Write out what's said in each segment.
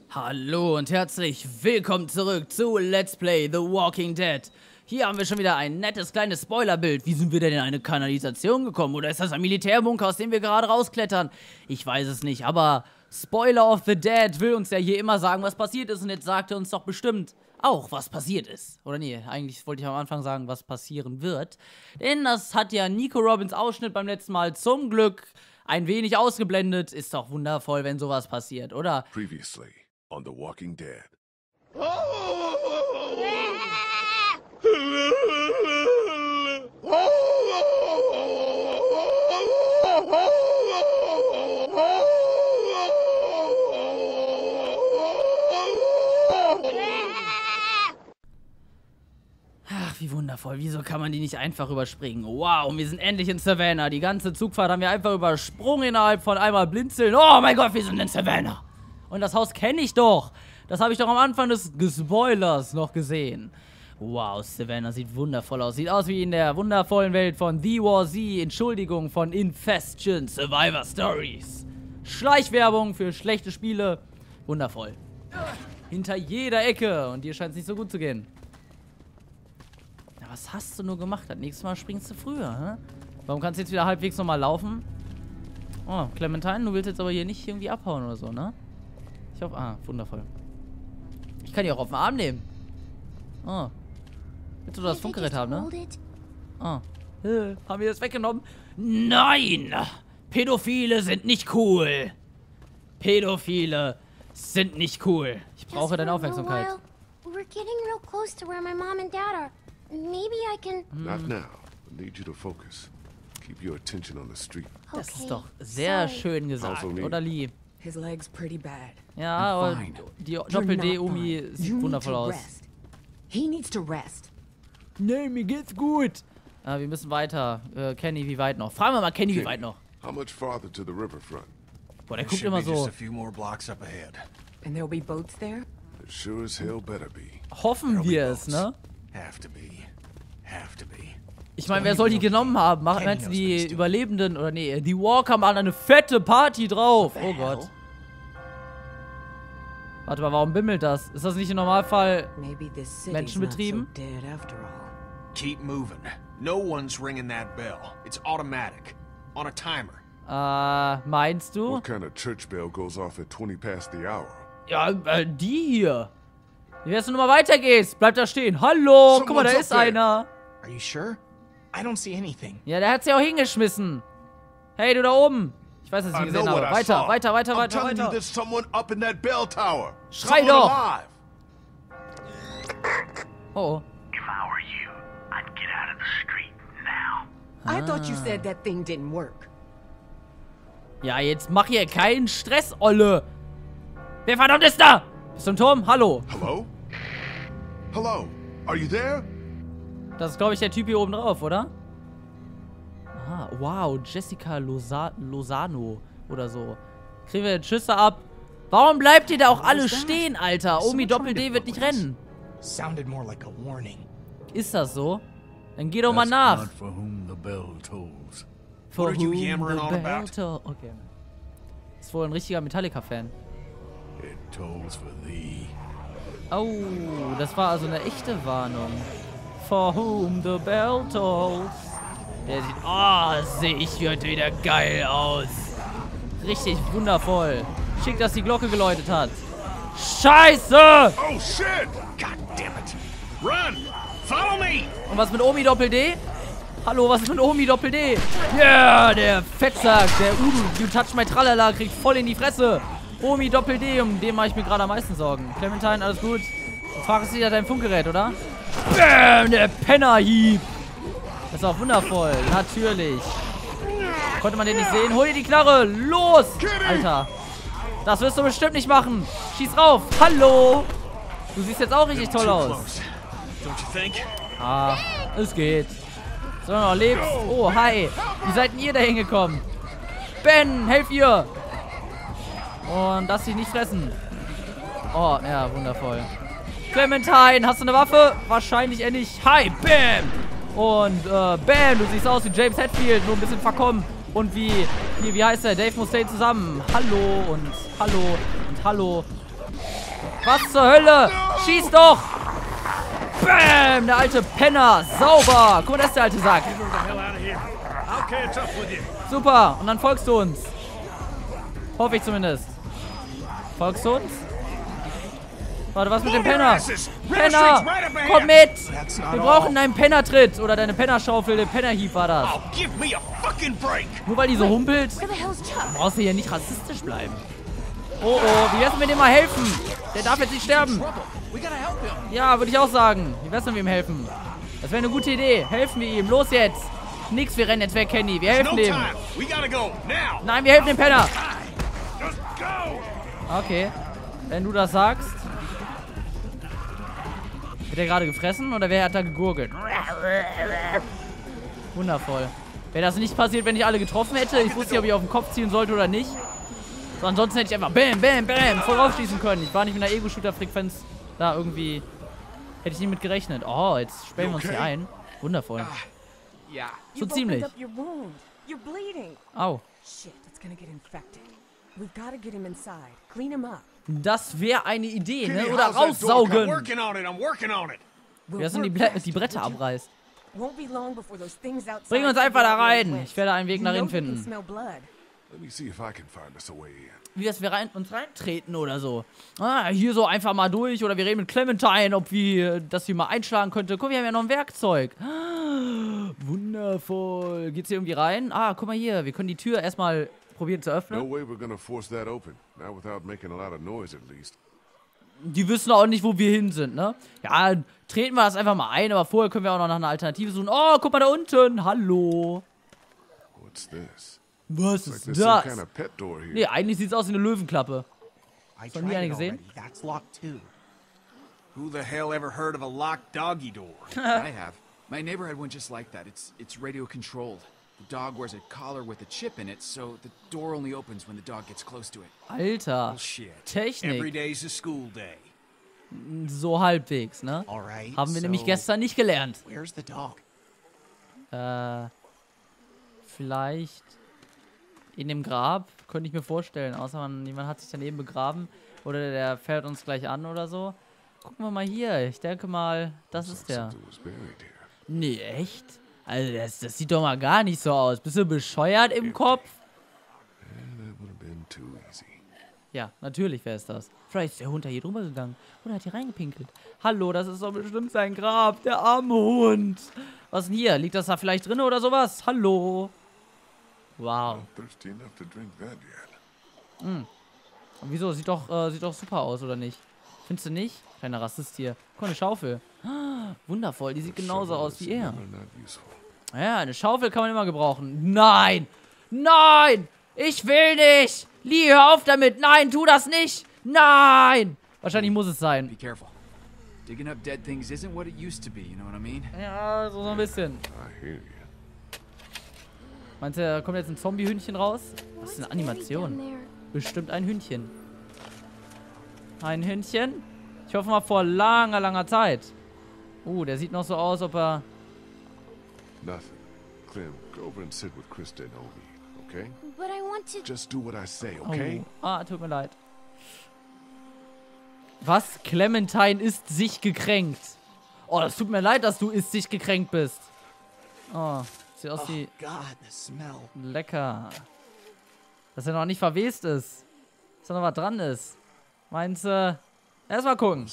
Hallo und herzlich willkommen zurück zu Let's Play The Walking Dead. Hier haben wir schon wieder ein nettes kleines Spoilerbild. Wie sind wir denn in eine Kanalisation gekommen? Oder ist das ein Militärbunker, aus dem wir gerade rausklettern? Ich weiß es nicht, aber Spoiler of the Dead will uns ja hier immer sagen, was passiert ist. Und jetzt sagt er uns doch bestimmt auch, was passiert ist. Oder nee, eigentlich wollte ich am Anfang sagen, was passieren wird. Denn das hat ja Nico Robins Ausschnitt beim letzten Mal zum Glück ein wenig ausgeblendet. Ist doch wundervoll, wenn sowas passiert, oder? Previously on The Walking Dead. Ach, wie wundervoll. Wieso kann man die nicht einfach überspringen? Wow, wir sind endlich in Savannah. Die ganze Zugfahrt haben wir einfach übersprungen innerhalb von einmal Blinzeln. Oh mein Gott, wir sind in Savannah. Und das Haus kenne ich doch. Das habe ich doch am Anfang des Spoilers noch gesehen. Wow, Savannah sieht wundervoll aus. Sieht aus wie in der wundervollen Welt von The War Z. Entschuldigung, von Infestion Survivor Stories. Schleichwerbung für schlechte Spiele. Wundervoll. Hinter jeder Ecke. Und dir scheint es nicht so gut zu gehen. Na, was hast du nur gemacht? Das nächste Mal springst du früher, hä? Warum kannst du jetzt wieder halbwegs nochmal laufen? Oh, Clementine, du willst jetzt aber hier nicht irgendwie abhauen oder so, ne? Ich hoffe, wundervoll. Ich kann die auch auf den Arm nehmen. Oh. Willst du das Funkgerät haben, ne? Oh. Haben wir das weggenommen? Nein! Pädophile sind nicht cool. Pädophile sind nicht cool. Ich brauche deine Aufmerksamkeit. We're getting real close to where my mom and dad are. Maybe I can... Not now. I need you to focus. Keep your attention on the street. Das ist doch sehr schön gesagt, oder Lee? His leg's pretty bad. Ja, und die Doppel-D-Umi sieht wundervoll aus. He needs to rest. Nee, mir geht's gut. Wir müssen weiter. Kenny, wie weit noch? Fragen wir mal Kenny, wie weit noch? How much farther to the riverfront? Boah, der guckt immer so. A few more blocks up ahead. And there'll be boats there? It sure as hell better be. Hoffen wir es, ne? Have to be. Have to be. Ich meine, wer soll die genommen haben? Meinst du die Überlebenden? Oder nee, die Walker machen eine fette Party drauf. Oh Gott. Warte mal, warum bimmelt das? Ist das nicht im Normalfall menschenbetrieben? Keep moving. No one's ringing that bell. It's automatic. On a timer. Meinst du? What kind of church bell goes off at 20 past the hour? Ja, die hier. Wie wär's, wenn du mal weitergehst? Bleib da stehen. Hallo, guck mal, da ist einer. Are you sure? I don't see anything. Ja, der hat sie auch hingeschmissen. Hey, du da oben. Ich weiß, dass ich gesehen habe. Weiter, weiter, weiter, weiter, weiter. Schrei doch! Oh. I thought you said that thing didn't work. Ja, jetzt mach hier keinen Stress, Olle. Wer verdammt ist da? Bist du im Turm? Hallo. Hello? Hello? Are you there? Das ist, glaube ich, der Typ hier oben drauf, oder? Ah, wow, Jessica Lozano oder so. Kriegen wir jetzt Schüsse ab. Warum bleibt ihr da auch alle stehen, Alter? Omi Doppel-D wird nicht rennen. Sounded more like a warning. Ist das so? Dann geh doch mal nach. For whom the bell tolls. For What are you yammering on about? Okay. Ist wohl ein richtiger Metallica-Fan. It tolls for thee. Oh, das war also eine echte Warnung. For whom the bell tolls. Der sieht, sehe ich heute wieder geil aus. Richtig wundervoll. Schick, dass die Glocke geläutet hat. Scheiße! Oh shit! God damn it. Run! Follow me! Und was mit Omi Doppel-D? Hallo, was ist mit Omi Doppel-D? Yeah, der Fettsack, der Udo, you touch my Tralala, kriegt voll in die Fresse. Omi Doppel-D, um den mache ich mir gerade am meisten Sorgen. Clementine, alles gut? Du fragst dich ja dein Funkgerät, oder? Bäm, der Pennerhieb. Das ist auch wundervoll, natürlich. Konnte man den nicht sehen? Hol dir die Knarre, los! Alter, das wirst du bestimmt nicht machen. Schieß rauf, hallo! Du siehst jetzt auch richtig toll aus. Es geht. So, noch lebst. Oh, hi. Wie seid denn ihr da hingekommen? Ben, helf ihr! Und lass dich nicht fressen. Oh, ja, wundervoll. Clementine, hast du eine Waffe? Wahrscheinlich eher nicht. Hi, bam! Und, bam, du siehst aus wie James Hetfield, nur ein bisschen verkommen. Und wie heißt der? Dave Mustaine zusammen. Hallo und hallo und hallo. Was zur Hölle? Schieß doch! Bam! Der alte Penner. Sauber. Guck mal, das ist der alte Sack. Super. Und dann folgst du uns. Hoffe ich zumindest. Folgst du uns? Warte, was mit dem Penner? Penner! Komm mit! Wir brauchen deinen Pennertritt. Oder deine Pennerschaufel. Der Pennerhieb war das. Nur weil die so humpelt, brauchst du hier nicht rassistisch bleiben. Oh, oh. Wie wär's, wenn wir dem mal helfen? Der darf jetzt nicht sterben. Ja, würde ich auch sagen. Wie wär's, wenn wir ihm helfen? Das wäre eine gute Idee. Helfen wir ihm. Los jetzt. Nix, wir rennen jetzt weg, Kenny. Wir helfen dem. Nein, wir helfen dem Penner. Okay. Wenn du das sagst. Wird er gerade gefressen oder wer hat da gegurgelt? Wundervoll. Wäre das nicht passiert, wenn ich alle getroffen hätte? Ich wusste nicht, ob ich auf den Kopf ziehen sollte oder nicht. So, ansonsten hätte ich einfach bam, bam, bam voll raufschießen können. Ich war nicht mit einer Ego-Shooter-Frequenz da irgendwie. Hätte ich nicht mit gerechnet. Oh, jetzt sperren wir uns hier ein. Wundervoll. So ziemlich. Au. Das wäre eine Idee, ne? Oder raussaugen. Wer ist denn die Bretter abreißt? Bring uns einfach da rein. Ich werde einen Weg nach innen finden. Wie dass wir uns reintreten oder so. Ah, hier so einfach mal durch. Oder wir reden mit Clementine, ob wir das hier mal einschlagen könnte. Guck, wir haben ja noch ein Werkzeug. Ah, wundervoll. Geht's hier irgendwie rein? Ah, guck mal hier. Wir können die Tür erstmal probieren zu öffnen. Die wissen auch nicht, wo wir hin sind, ne? Ja, treten wir das einfach mal ein. Aber vorher können wir auch noch nach einer Alternative suchen. Oh, guck mal da unten. Hallo. Was ist das? Nee, eigentlich sieht es aus wie eine Löwenklappe. Hast du nie eine gesehen? Who the hell ever heard of a locked doggy door? I have. My neighbor had one just like that. It's radio controlled. The dog wears a collar with a chip in it, so the door only opens when the dog gets close to it. Alter, Technik. Every day's a school day. So halbwegs, ne? Haben wir nämlich gestern nicht gelernt. Where's the dog? Vielleicht in dem Grab, könnte ich mir vorstellen. Außer jemand hat sich daneben begraben. Oder der fährt uns gleich an oder so. Gucken wir mal hier. Ich denke mal, das ist der. Nee, echt? Also das sieht doch mal gar nicht so aus. Bist du bescheuert im Kopf? Ja, natürlich wäre es das. Vielleicht ist der Hund da hier drüber gegangen. Oder hat hier reingepinkelt. Hallo, das ist doch bestimmt sein Grab. Der arme Hund. Was ist denn hier? Liegt das da vielleicht drin oder sowas? Hallo. Wow. Und wieso? Sieht doch super aus, oder nicht? Findest du nicht? Kleiner Rassist hier. Guck mal, eine Schaufel. Ah, wundervoll. Die sieht genauso aus wie er. Ja, eine Schaufel kann man immer gebrauchen. Nein! Nein! Ich will nicht! Lee, hör auf damit! Nein, tu das nicht! Nein! Wahrscheinlich muss es sein. Be careful. Digging up dead things isn't what it used to be, you know what I mean? Ja, so ein bisschen. Meinst du, da kommt jetzt ein Zombie-Hündchen raus? Das ist eine Animation. Bestimmt ein Hündchen. Ein Hündchen? Ich hoffe mal vor langer, langer Zeit. Der sieht noch so aus, ob er... Nothing. Clem, go over and sit with Krista and Obi, okay? But I want to... Just do what I say, okay? Tut mir leid. Was? Clementine ist sich gekränkt. Oh, das tut mir leid, dass du ist sich gekränkt bist. Oh, sieht aus wie... God, the smell. Lecker. Dass er noch nicht verwest ist. Dass da noch was dran ist. Meinst du... Erstmal gucken.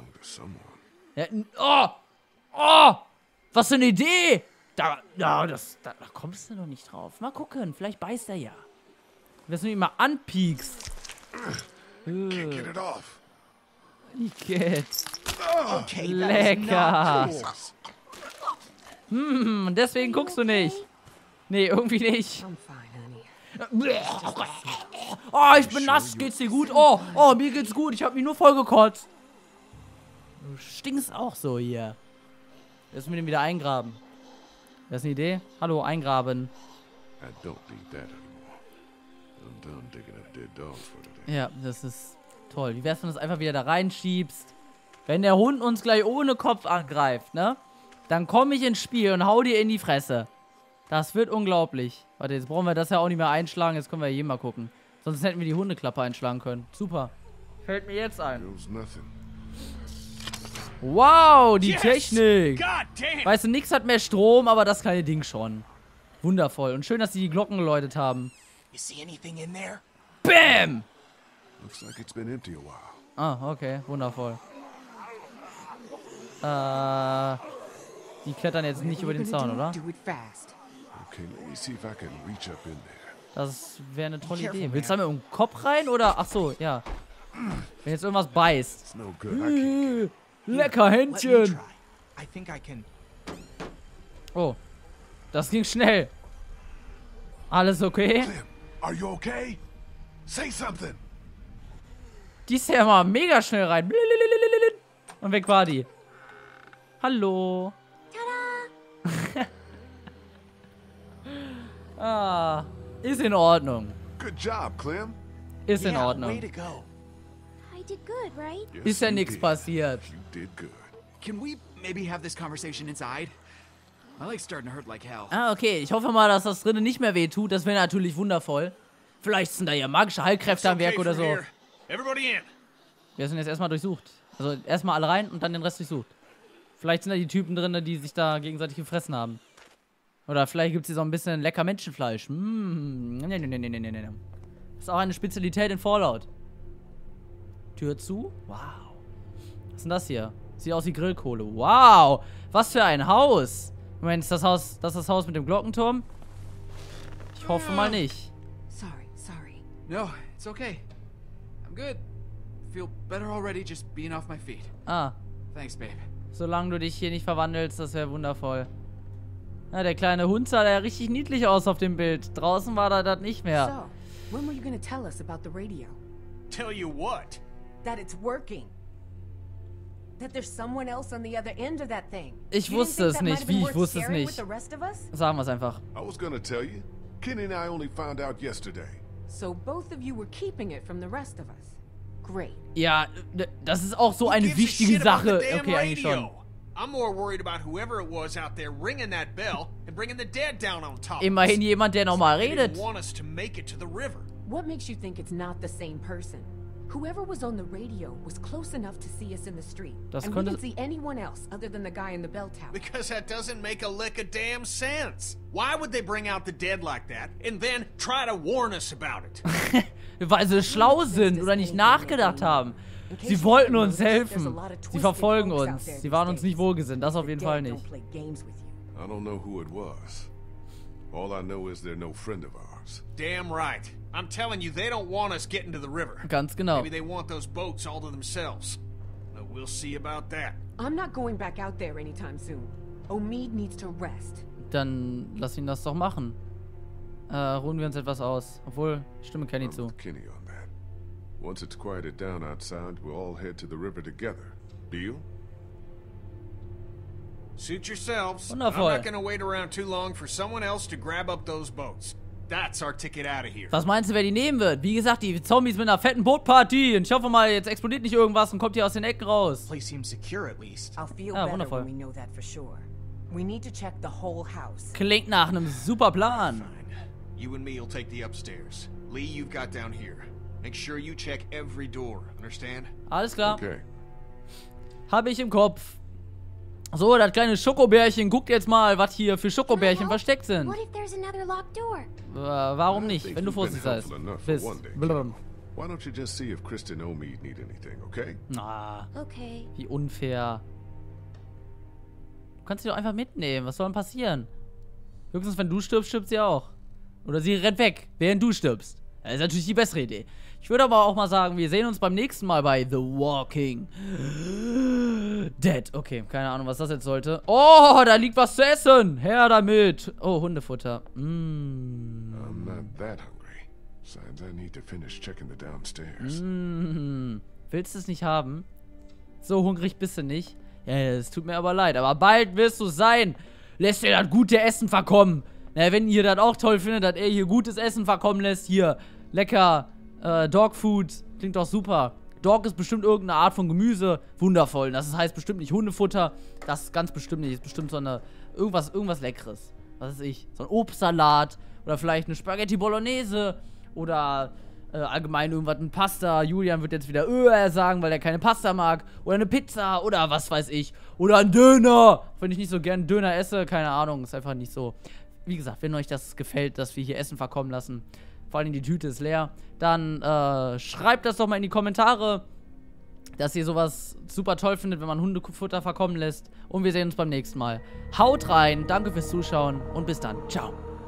Ja, oh! Was für eine Idee! Da kommst du noch nicht drauf. Mal gucken, vielleicht beißt er ja. Wenn du ihn mal anpiekst. Okay, lecker. Deswegen guckst du nicht. Nee, irgendwie nicht. Oh, ich bin nass. Geht's dir gut? Oh, mir geht's gut. Ich hab mich nur vollgekotzt. Du stinkst auch so hier. Lass mich den wieder eingraben. Das ist eine Idee? Hallo, eingraben. Ja, das ist toll. Wie wär's, wenn du das einfach wieder da reinschiebst? Wenn der Hund uns gleich ohne Kopf angreift, ne? Dann komme ich ins Spiel und hau dir in die Fresse. Das wird unglaublich. Warte, jetzt brauchen wir das ja auch nicht mehr einschlagen. Jetzt können wir hier mal gucken. Sonst hätten wir die Hundeklappe einschlagen können. Super. Fällt mir jetzt ein. Feels nothing. Wow, die Yes! Technik. God damn! Weißt du, nix hat mehr Strom, aber das kleine Ding schon. Wundervoll. Und schön, dass sie die Glocken geläutet haben. You see anything in there? Bam! Looks like it's been empty a while. Ah, okay. Wundervoll. Die klettern jetzt nicht über den Zaun, oder? Do it fast. Okay, let me see if I can reach up in there. Das wäre eine tolle Idee. Willst du da mit dem Kopf rein, oder? Ach so, ja. Wenn jetzt irgendwas beißt. It's no good. I can't. Lecker Händchen. I think I can. Oh, das ging schnell. Alles okay? Clem, are you okay? Say something. Die ist ja mal mega schnell rein. Und weg war die. Hallo. Tada! Ist in Ordnung. Good job, Clem. Ist in Way Ordnung. to go. I did good, right? Yes, Ist ja you nichts did. passiert. You did good. Can we maybe have this conversation inside? My leg's starting to hurt like hell. Ah, okay. Ich hoffe mal, dass das drinnen nicht mehr wehtut. Das wäre natürlich wundervoll. Vielleicht sind da ja magische Heilkräfte am Werk oder so. Everybody in. Wir sind jetzt erstmal durchsucht. Also erstmal alle rein und dann den Rest durchsucht. Vielleicht sind da die Typen drin, die sich da gegenseitig gefressen haben. Oder vielleicht gibt es hier so ein bisschen lecker Menschenfleisch. Das ist auch eine Spezialität in Fallout. Tür zu. Wow. Was ist denn das hier? Sieht aus wie Grillkohle. Wow. Was für ein Haus. Moment, ist das Haus mit dem Glockenturm? Ich hoffe mal nicht. Sorry. No, it's okay. I'm good. Feel better already just being off my feet. Ah. Thanks, babe. Solange du dich hier nicht verwandelst, das wäre wundervoll. Ja, der kleine Hund sah ja richtig niedlich aus auf dem Bild. Draußen war da das nicht mehr. So, when were you gonna tell us about the radio? Tell you what? That it's working. That there's someone else on the other end of that thing. Ich You didn't wusste think es that nicht. might have been Wie? Ich worth wusste es sharing nicht. with the rest of us? Sagen wir es einfach. I was gonna tell you. Kenny and I only found out yesterday. So both of you were keeping it from the rest of us. Great. Ja, das ist auch so Who eine gives a wichtige shit about the Sache. damn Okay, eigentlich schon. radio? I'm more worried about whoever it was out there ringing that bell and bringing the dead down on top. Immerhin jemand, der nochmal They redet. didn't want us to make it to the river. What makes you think it's not the same person? Whoever was on the radio was close enough to see us in the street. Das And we könnte- didn't see anyone else other than the guy in the bell tower. Because that doesn't make a lick of damn sense. Why would they bring out the dead like that and then try to warn us about it? Weil sie schlau sind oder nicht nachgedacht haben. Sie wollten uns helfen. Sie verfolgen uns. Sie waren uns nicht wohlgesinnt. Das auf jeden Fall nicht. I don't know who it was. All I know is they're no friend of ours. Damn right. I'm telling you, they don't want us getting to the river. Ganz genau. Maybe they want those boats all to themselves. But we'll see about that. I'm not going back out there anytime soon. Omid needs to rest. Dann lass ihn das doch machen. Ruhen wir uns etwas aus. Obwohl, ich stimme Kenny I'm zu. with Kenny on that. Once it's quieted down outside, we'll all head to the river together. Deal? Suit yourselves. Wundervoll. I'm not gonna wait around too long for someone else to grab up those boats. That's our ticket out of here. Was meinst du, wer die nehmen wird? Wie gesagt, die Zombies mit einer fetten Bootparty. Und ich hoffe mal, jetzt explodiert nicht irgendwas und kommt hier aus den Ecken raus. Place seems secure at least. I'll feel Ah, better wundervoll. when we know that for sure. We need to check the whole house. Klingt nach einem super Plan. Fine. You and me will take the upstairs. Lee, you've got down here. Make sure you check every door. Understand? Alles klar. Okay. Habe ich im Kopf. So, das kleine Schokobärchen. Guckt jetzt mal, was hier für Schokobärchen versteckt sind. What if there's another locked door? Warum I nicht? think Wenn du you've been vorsichtig seist. helpful enough for Bist. one day. Blum. Why don't you just see if Kristen and Omid need anything, okay? Ah, Okay. wie unfair. Du kannst sie doch einfach mitnehmen. Was soll denn passieren? Höchstens, wenn du stirbst, stirbt sie auch. Oder sie rennt weg, während du stirbst. Das ist natürlich die bessere Idee. Ich würde aber auch mal sagen, wir sehen uns beim nächsten Mal bei The Walking Dead. Okay, keine Ahnung, was das jetzt sollte. Oh, da liegt was zu essen. Her damit. Oh, Hundefutter. I'm not that hungry. Signs I need to finish checking the downstairs. Willst du es nicht haben? So hungrig bist du nicht. Ja, es tut mir aber leid. Aber bald wirst du sein. Lässt dir das gute Essen verkommen. Na, wenn ihr das auch toll findet, dass er hier gutes Essen verkommen lässt. Hier, lecker Dogfood. Klingt doch super. Dog ist bestimmt irgendeine Art von Gemüse. Wundervoll. Das heißt bestimmt nicht Hundefutter. Das ist ganz bestimmt nicht. Das ist bestimmt so eine... Irgendwas Leckeres. Was weiß ich. So ein Obstsalat. Oder vielleicht eine Spaghetti Bolognese. Oder allgemein irgendwas, ein Pasta. Julian wird jetzt wieder sagen, weil er keine Pasta mag. Oder eine Pizza oder was weiß ich. Oder ein Döner. Wenn ich nicht so gern Döner esse, keine Ahnung, ist einfach nicht so. Wie gesagt, wenn euch das gefällt, dass wir hier Essen verkommen lassen, vor allem die Tüte ist leer, dann schreibt das doch mal in die Kommentare, dass ihr sowas super toll findet, wenn man Hundefutter verkommen lässt. Und wir sehen uns beim nächsten Mal. Haut rein, danke fürs Zuschauen und bis dann. Ciao.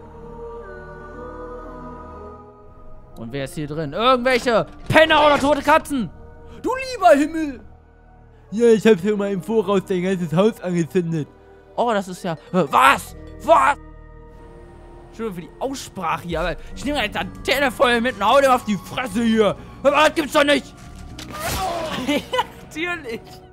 Und wer ist hier drin? Irgendwelche Penner oder tote Katzen? Du lieber Himmel! Ja, ich hab's ja mal im Voraus dein ganzes Haus angezündet. Oh, das ist ja... Was? Was? Entschuldigung für die Aussprache hier, aber ich nehme jetzt ein Telefon mit und hau dir auf die Fresse hier. Aber das gibt's doch nicht! Natürlich!